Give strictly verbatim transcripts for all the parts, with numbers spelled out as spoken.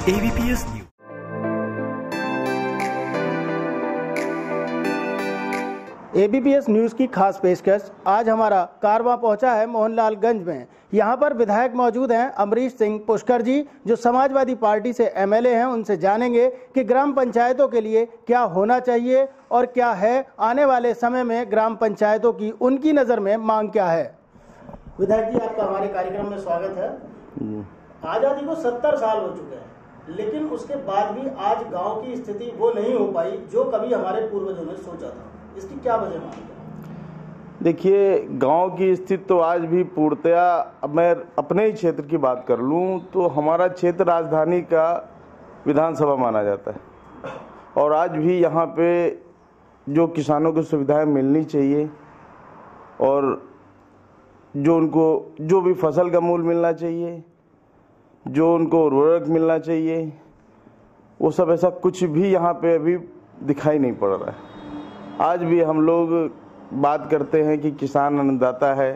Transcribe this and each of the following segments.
ABPS news. ABPS news की खास पेशकश। आज हमारा कारवां पहुंचा है मोहनलालगंज में। यहां पर विधायक मौजूद हैं अमरीश सिंह पुष्कर जी, जो समाजवादी पार्टी से एमएलए हैं। उनसे जानेंगे कि ग्राम पंचायतों के लिए क्या होना चाहिए और क्या है, आने वाले समय में ग्राम पंचायतों की उनकी नज़र में मांग क्या है। विधायक जी, आपका हमारे कार्यक्रम में स्वागत है। आज़ादी को सत्तर साल हो चुके हैं, लेकिन उसके बाद भी आज गांव की स्थिति वो नहीं हो पाई जो कभी हमारे पूर्वजों ने सोचा था। इसकी क्या वजह मानते हैं? देखिए, गांव की स्थिति तो आज भी पूर्णतया, अब मैं अपने ही क्षेत्र की बात कर लूं तो हमारा क्षेत्र राजधानी का विधानसभा माना जाता है और आज भी यहां पे जो किसानों को सुविधाएं मिलनी चाहिए और जो उनको जो भी फसल का मूल्य मिलना चाहिए, जो उनको उर्वरक मिलना चाहिए, वो सब ऐसा कुछ भी यहाँ पे अभी दिखाई नहीं पड़ रहा है। आज भी हम लोग बात करते हैं कि किसान अन्नदाता है,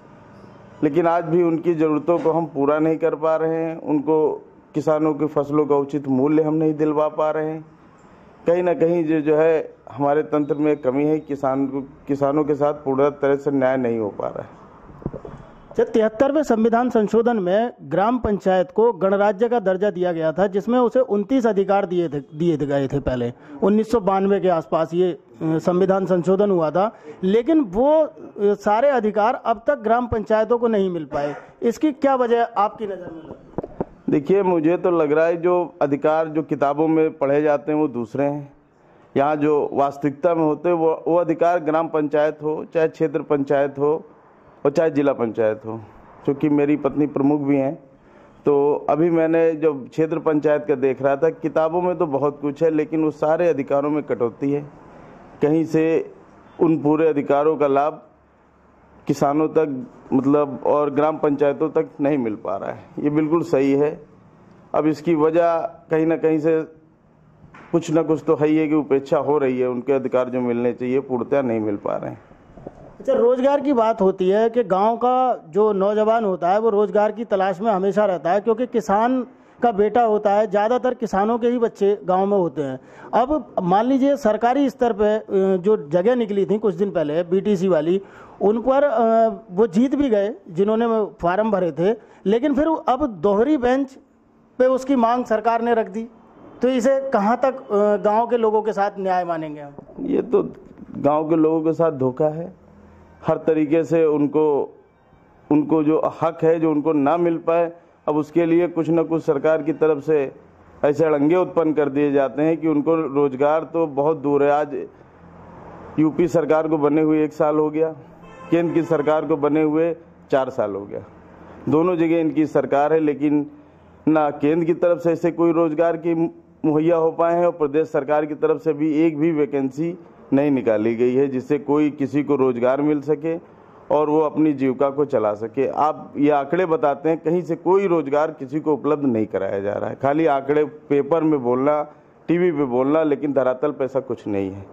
लेकिन आज भी उनकी ज़रूरतों को हम पूरा नहीं कर पा रहे हैं। उनको किसानों की फसलों का उचित मूल्य हम नहीं दिलवा पा रहे हैं। कहीं ना कहीं जो जो है हमारे तंत्र में कमी है। किसान को किसानों के साथ पूर्ण तरह से न्याय नहीं हो पा रहा है। तिहत्तरवें संविधान संशोधन में ग्राम पंचायत को गणराज्य का दर्जा दिया गया था, जिसमें उसे उनतीस अधिकार दिए थे दिए गए थे। पहले उन्नीस सौ बानवे के आसपास ये संविधान संशोधन हुआ था, लेकिन वो सारे अधिकार अब तक ग्राम पंचायतों को नहीं मिल पाए। इसकी क्या वजह आपकी नज़र में लगती है? देखिए, मुझे तो लग रहा है जो अधिकार जो किताबों में पढ़े जाते हैं वो दूसरे हैं। यहाँ जो वास्तविकता में होते हैं वो वो अधिकार ग्राम पंचायत हो, चाहे क्षेत्र पंचायत हो और चाहे जिला पंचायत हो। क्योंकि मेरी पत्नी प्रमुख भी हैं, तो अभी मैंने जब क्षेत्र पंचायत का देख रहा था, किताबों में तो बहुत कुछ है, लेकिन उस सारे अधिकारों में कटौती है। कहीं से उन पूरे अधिकारों का लाभ किसानों तक मतलब और ग्राम पंचायतों तक नहीं मिल पा रहा है। ये बिल्कुल सही है। अब इसकी वजह कहीं ना कहीं से कुछ ना कुछ तो है ही है कि उपेक्षा हो रही है। उनके अधिकार जो मिलने चाहिए पूर्णतया नहीं मिल पा रहे हैं। अच्छा, रोजगार की बात होती है कि गांव का जो नौजवान होता है वो रोजगार की तलाश में हमेशा रहता है, क्योंकि किसान का बेटा होता है। ज़्यादातर किसानों के ही बच्चे गांव में होते हैं। अब मान लीजिए सरकारी स्तर पे जो जगह निकली थी कुछ दिन पहले बीटीसी वाली, उन पर वो जीत भी गए जिन्होंने फार्म भरे थे, लेकिन फिर अब दोहरी बेंच पे उसकी मांग सरकार ने रख दी। तो इसे कहाँ तक गाँव के लोगों के साथ न्याय मानेंगे हम? ये तो गाँव के लोगों के साथ धोखा है। हर तरीके से उनको उनको जो हक है जो उनको ना मिल पाए, अब उसके लिए कुछ न कुछ सरकार की तरफ से ऐसे अड़ंगे उत्पन्न कर दिए जाते हैं कि उनको रोजगार तो बहुत दूर है। आज यूपी सरकार को बने हुए एक साल हो गया, केंद्र की सरकार को बने हुए चार साल हो गया। दोनों जगह इनकी सरकार है, लेकिन ना केंद्र की तरफ से ऐसे कोई रोजगार की मुहैया हो पाए हैं और प्रदेश सरकार की तरफ से भी एक भी वैकेंसी नहीं निकाली गई है जिससे कोई किसी को रोजगार मिल सके और वो अपनी जीविका को चला सके। आप ये आंकड़े बताते हैं, कहीं से कोई रोजगार किसी को उपलब्ध नहीं कराया जा रहा है। खाली आंकड़े पेपर में बोलना, टीवी पे बोलना, लेकिन धरातल पे ऐसा कुछ नहीं है।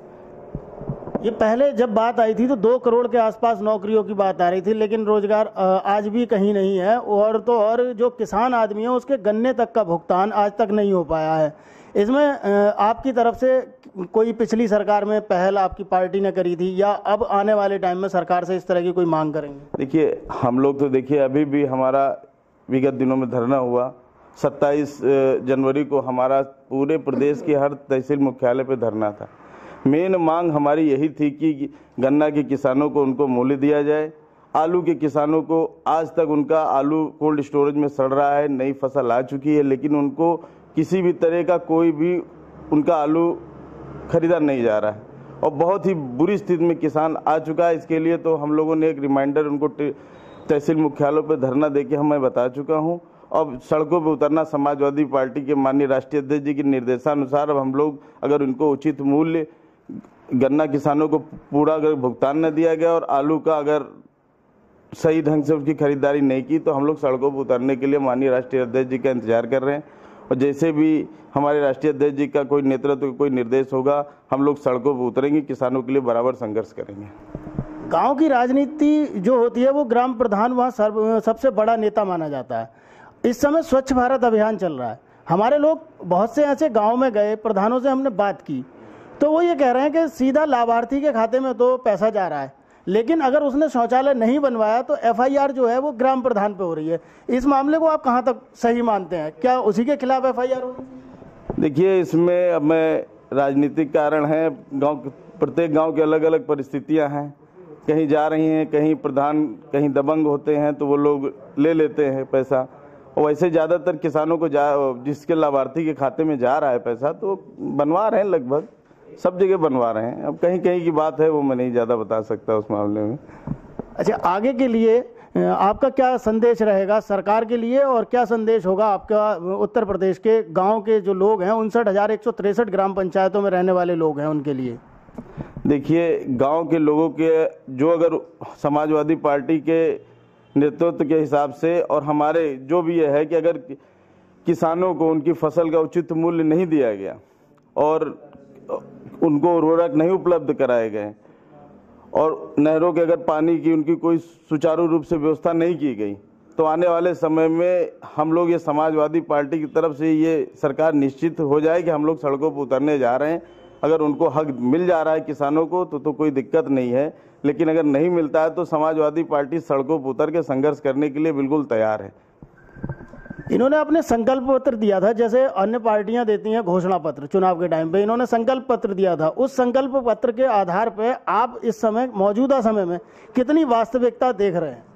ये पहले जब बात आई थी तो दो करोड़ के आसपास नौकरियों की बात आ रही थी, लेकिन रोजगार आज भी कहीं नहीं है। और तो और जो किसान आदमी है उसके गन्ने तक का भुगतान आज तक नहीं हो पाया है। इसमें आपकी तरफ से कोई पिछली सरकार में पहल आपकी पार्टी ने करी थी या अब आने वाले टाइम में सरकार से इस तरह की कोई मांग करेंगे? देखिए, हम लोग तो देखिए अभी भी हमारा विगत दिनों में धरना हुआ। सत्ताईस जनवरी को हमारा पूरे प्रदेश के हर तहसील मुख्यालय पे धरना था। मेन मांग हमारी यही थी कि गन्ना के किसानों को उनको मूल्य दिया जाए। आलू के किसानों को आज तक उनका आलू कोल्ड स्टोरेज में सड़ रहा है, नई फसल आ चुकी है, लेकिन उनको किसी भी तरह का कोई भी उनका आलू खरीदा नहीं जा रहा है और बहुत ही बुरी स्थिति में किसान आ चुका है। इसके लिए तो हम लोगों ने एक रिमाइंडर उनको तहसील मुख्यालयों पर धरना देके हम मैं बता चुका हूं। अब सड़कों पर उतरना समाजवादी पार्टी के माननीय राष्ट्रीय अध्यक्ष जी के निर्देशानुसार अब हम लोग अगर उनको उचित मूल्य गन्ना किसानों को पूरा अगर भुगतान न दिया गया और आलू का अगर सही ढंग से उसकी खरीदारी नहीं की तो हम लोग सड़कों पर उतरने के लिए माननीय राष्ट्रीय अध्यक्ष जी का इंतजार कर रहे हैं। और जैसे भी हमारे राष्ट्रीय अध्यक्ष जी का कोई नेतृत्व कोई निर्देश होगा, हम लोग सड़कों पर उतरेंगे, किसानों के लिए बराबर संघर्ष करेंगे। गांव की राजनीति जो होती है वो ग्राम प्रधान वहाँ सबसे बड़ा नेता माना जाता है। इस समय स्वच्छ भारत अभियान चल रहा है। हमारे लोग बहुत से ऐसे गांव में गए, प्रधानों से हमने बात की, तो वो ये कह रहे हैं कि सीधा लाभार्थी के खाते में तो पैसा जा रहा है, लेकिन अगर उसने शौचालय नहीं बनवाया तो एफआईआर जो है वो ग्राम प्रधान पे हो रही है। इस मामले को आप कहाँ तक सही मानते हैं? क्या उसी के खिलाफ एफआईआर होगी? देखिए, इसमें अब मैं राजनीतिक कारण है, गांव प्रत्येक गांव की अलग अलग परिस्थितियां हैं, कहीं जा रही हैं, कहीं प्रधान कहीं दबंग होते हैं तो वो लोग ले लेते हैं पैसा, और वैसे ज़्यादातर किसानों को जा जिसके लाभार्थी के खाते में जा रहा है पैसा तो बनवा रहे हैं, लगभग सब जगह बनवा रहे हैं। अब कहीं कहीं की बात है वो मैं नहीं ज़्यादा बता सकता उस मामले में। अच्छा, आगे के लिए आपका क्या संदेश रहेगा सरकार के लिए, और क्या संदेश होगा आपका उत्तर प्रदेश के गांव के जो लोग हैं, उनसठ हजार एक सौ तिरसठ ग्राम पंचायतों में रहने वाले लोग हैं, उनके लिए? देखिए, गांव के लोगों के जो अगर समाजवादी पार्टी के नेतृत्व के हिसाब से और हमारे जो भी ये है कि अगर किसानों को उनकी फसल का उचित मूल्य नहीं दिया गया और उनको उर्वरक नहीं उपलब्ध कराए गए और नहरों के अगर पानी की उनकी कोई सुचारू रूप से व्यवस्था नहीं की गई, तो आने वाले समय में हम लोग ये समाजवादी पार्टी की तरफ से ये सरकार निश्चित हो जाए कि हम लोग सड़कों पर उतरने जा रहे हैं। अगर उनको हक मिल जा रहा है किसानों को तो तो कोई दिक्कत नहीं है, लेकिन अगर नहीं मिलता है तो समाजवादी पार्टी सड़कों पर उतर के संघर्ष करने के लिए बिल्कुल तैयार है। इन्होंने अपने संकल्प पत्र दिया था, जैसे अन्य पार्टियां देती हैं घोषणा पत्र चुनाव के टाइम पे, इन्होंने संकल्प पत्र दिया था। उस संकल्प पत्र के आधार पे आप इस समय मौजूदा समय में कितनी वास्तविकता देख रहे हैं?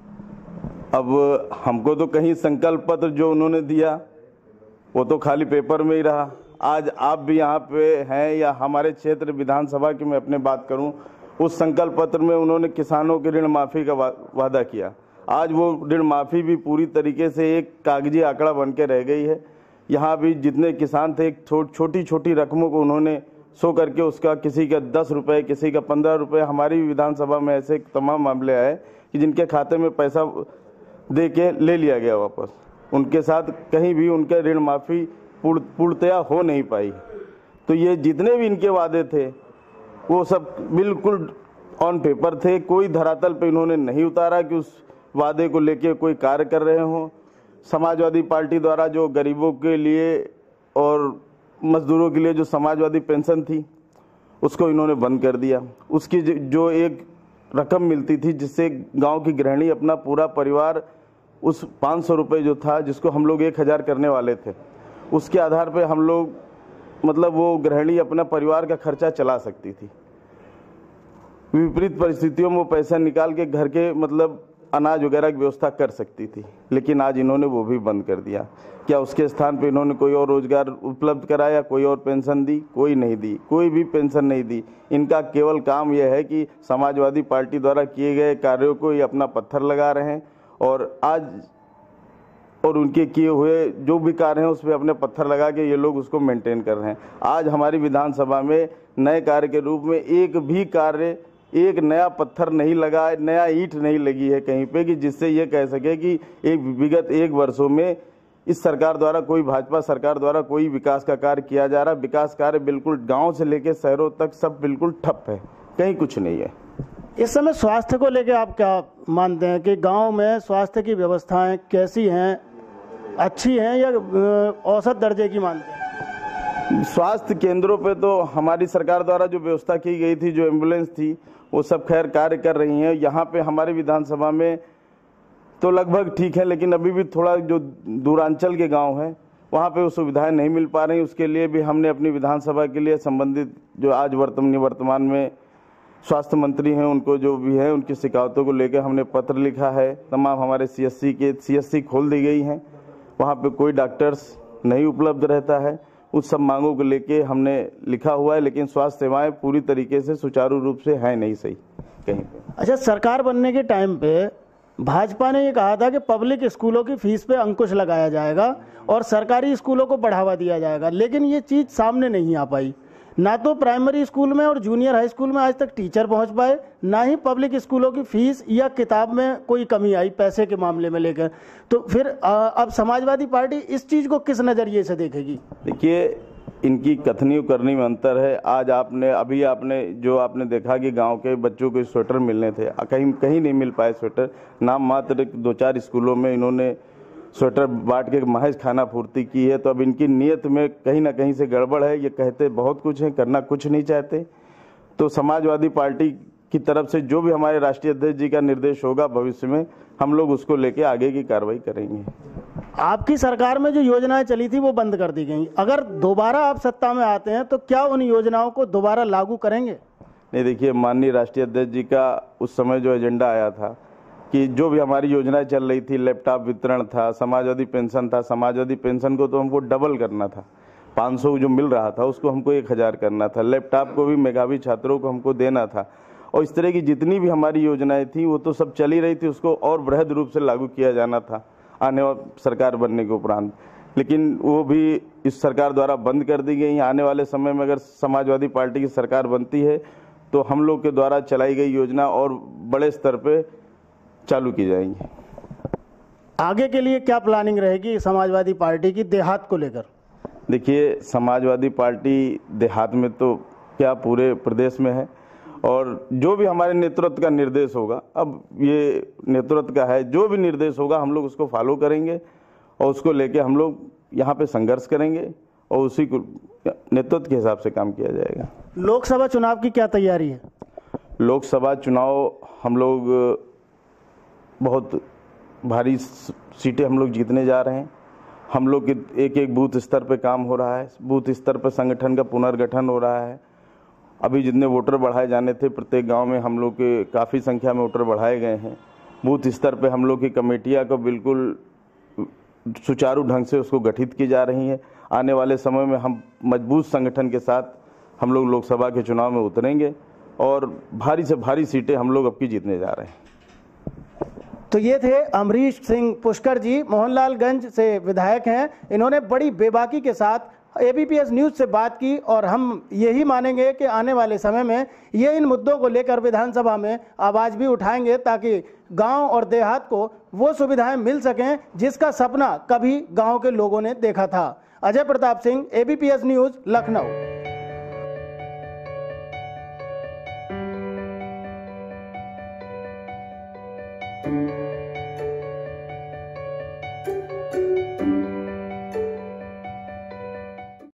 अब हमको तो कहीं संकल्प पत्र जो उन्होंने दिया वो तो खाली पेपर में ही रहा। आज आप भी यहाँ पे हैं या हमारे क्षेत्र विधानसभा की मैं अपने बात करूँ, उस संकल्प पत्र में उन्होंने किसानों के ऋण माफी का वा, वादा किया। आज वो ऋण माफी भी पूरी तरीके से एक कागजी आंकड़ा बन के रह गई है। यहाँ भी जितने किसान थे एक छो, छोटी छोटी रकमों को उन्होंने सो करके उसका किसी का दस रुपए किसी का पंद्रह रुपए, हमारी विधानसभा में ऐसे तमाम मामले आए कि जिनके खाते में पैसा दे के ले लिया गया वापस, उनके साथ कहीं भी उनके ऋण माफी पूर्णतया हो नहीं पाई। तो ये जितने भी इनके वादे थे वो सब बिल्कुल ऑन पेपर थे, कोई धरातल पे इन्होंने नहीं उतारा कि उस वादे को लेके कोई कार्य कर रहे हों। समाजवादी पार्टी द्वारा जो गरीबों के लिए और मजदूरों के लिए जो समाजवादी पेंशन थी उसको इन्होंने बंद कर दिया। उसकी जो एक रकम मिलती थी जिससे गांव की गृहिणी अपना पूरा परिवार उस पाँच सौ रुपये जो था जिसको हम लोग एक हज़ार करने वाले थे, उसके आधार पे हम लोग मतलब वो गृहिणी अपना परिवार का खर्चा चला सकती थी। विपरीत परिस्थितियों में वो पैसा निकाल के घर के मतलब अनाज वगैरह की व्यवस्था कर सकती थी, लेकिन आज इन्होंने वो भी बंद कर दिया। क्या उसके स्थान पे इन्होंने कोई और रोजगार उपलब्ध कराया, कोई और पेंशन दी? कोई नहीं दी, कोई भी पेंशन नहीं दी। इनका केवल काम यह है कि समाजवादी पार्टी द्वारा किए गए कार्यों को ये अपना पत्थर लगा रहे हैं और आज और उनके किए हुए जो भी कार्य हैं उस पर अपने पत्थर लगा के ये लोग उसको मेंटेन कर रहे हैं। आज हमारी विधानसभा में नए कार्य के रूप में एक भी कार्य, एक नया पत्थर नहीं लगा, नया ईंट नहीं लगी है कहीं पे कि जिससे ये कह सके कि एक विगत एक वर्षों में इस सरकार द्वारा, कोई भाजपा सरकार द्वारा कोई विकास का कार्य किया जा रहा। विकास कार्य बिल्कुल गांव से लेकर शहरों तक सब बिल्कुल ठप है, कहीं कुछ नहीं है। इस समय स्वास्थ्य को लेकर आप क्या मानते हैं कि गांव में स्वास्थ्य की व्यवस्थाएं कैसी हैं, अच्छी हैं या औसत दर्जे की मानते हैं? स्वास्थ्य केंद्रों पे तो हमारी सरकार द्वारा जो व्यवस्था की गई थी, जो एम्बुलेंस थी, वो सब खैर कार्य कर रही हैं। यहाँ पे हमारी विधानसभा में तो लगभग ठीक है, लेकिन अभी भी थोड़ा जो दूरांचल के गांव हैं वहाँ पे वो सुविधाएं नहीं मिल पा रही। उसके लिए भी हमने अपनी विधानसभा के लिए संबंधित जो आज वर्तमान वर्तमान में स्वास्थ्य मंत्री हैं उनको जो भी है उनकी शिकायतों को लेकर हमने पत्र लिखा है। तमाम हमारे सीएससी के सीएससी खोल दी गई हैं, वहाँ पे कोई डॉक्टर्स नहीं उपलब्ध रहता है। उस सब मांगों को लेके हमने लिखा हुआ है, लेकिन स्वास्थ्य सेवाएं पूरी तरीके से सुचारू रूप से है नहीं सही कहीं पे। अच्छा, सरकार बनने के टाइम पे भाजपा ने ये कहा था कि पब्लिक स्कूलों की फीस पे अंकुश लगाया जाएगा और सरकारी स्कूलों को बढ़ावा दिया जाएगा, लेकिन ये चीज़ सामने नहीं आ पाई। ना तो प्राइमरी स्कूल में और जूनियर हाई स्कूल में आज तक टीचर पहुंच पाए, ना ही पब्लिक स्कूलों की फीस या किताब में कोई कमी आई पैसे के मामले में लेकर। तो फिर आ, अब समाजवादी पार्टी इस चीज़ को किस नज़रिए से देखेगी? देखिए, इनकी कथनी करनी में अंतर है। आज आपने अभी आपने जो आपने देखा कि गांव के बच्चों को स्वेटर मिलने थे, कहीं कहीं नहीं मिल पाए स्वेटर। नाम मात्र दो चार स्कूलों में इन्होंने स्वेटर बांट के महज खाना पूर्ति की है। तो अब इनकी नीयत में कहीं ना कहीं से गड़बड़ है। ये कहते बहुत कुछ है, करना कुछ नहीं चाहते। तो समाजवादी पार्टी की तरफ से जो भी हमारे राष्ट्रीय अध्यक्ष जी का निर्देश होगा भविष्य में, हम लोग उसको लेके आगे की कार्रवाई करेंगे। आपकी सरकार में जो योजनाएं चली थी वो बंद कर दी गई, अगर दोबारा आप सत्ता में आते हैं तो क्या उन योजनाओं को दोबारा लागू करेंगे? नहीं, देखिए, माननीय राष्ट्रीय अध्यक्ष जी का उस समय जो एजेंडा आया था कि जो भी हमारी योजनाएं चल रही थी, लैपटॉप वितरण था, समाजवादी पेंशन था, समाजवादी पेंशन को तो हमको डबल करना था, पाँच सौ जो मिल रहा था उसको हमको एक हज़ार करना था, लैपटॉप को भी मेधावी छात्रों को हमको देना था, और इस तरह की जितनी भी हमारी योजनाएं थी वो तो सब चली रही थी, उसको और बृहद रूप से लागू किया जाना था आने वाली सरकार बनने के उपरांत। लेकिन वो भी इस सरकार द्वारा बंद कर दी गई। आने वाले समय में अगर समाजवादी पार्टी की सरकार बनती है तो हम लोग के द्वारा चलाई गई योजना और बड़े स्तर पे चालू की जाएंगी। आगे के लिए क्या प्लानिंग रहेगी समाजवादी पार्टी की देहात को लेकर? देखिए, समाजवादी पार्टी देहात में तो क्या पूरे प्रदेश में है, और जो भी हमारे नेतृत्व का निर्देश होगा, अब ये नेतृत्व का है, जो भी निर्देश होगा हम लोग उसको फॉलो करेंगे और उसको लेके हम लोग यहाँ पे संघर्ष करेंगे और उसी को नेतृत्व के हिसाब से काम किया जाएगा। लोकसभा चुनाव की क्या तैयारी है? लोकसभा चुनाव हम लोग बहुत भारी सीटें हम लोग जीतने जा रहे हैं। हम लोग के एक एक बूथ स्तर पे काम हो रहा है, बूथ स्तर पे संगठन का पुनर्गठन हो रहा है। अभी जितने वोटर बढ़ाए जाने थे प्रत्येक गांव में हम लोग के काफ़ी संख्या में वोटर बढ़ाए गए हैं। बूथ स्तर पे हम लोग की कमेटियां को बिल्कुल सुचारू ढंग से उसको गठित की जा रही हैं। आने वाले समय में हम मजबूत संगठन के साथ हम लोग लोकसभा के चुनाव में उतरेंगे और भारी से भारी सीटें हम लोग अब की जीतने जा रहे हैं। तो ये थे अमरीश सिंह पुष्कर जी, मोहनलालगंज से विधायक हैं। इन्होंने बड़ी बेबाकी के साथ एबीपीएस न्यूज से बात की और हम यही मानेंगे कि आने वाले समय में ये इन मुद्दों को लेकर विधानसभा में आवाज भी उठाएंगे ताकि गांव और देहात को वो सुविधाएं मिल सकें जिसका सपना कभी गांव के लोगों ने देखा था। Ajay Pratap Singh, ABPS news, Lucknow. Thank you.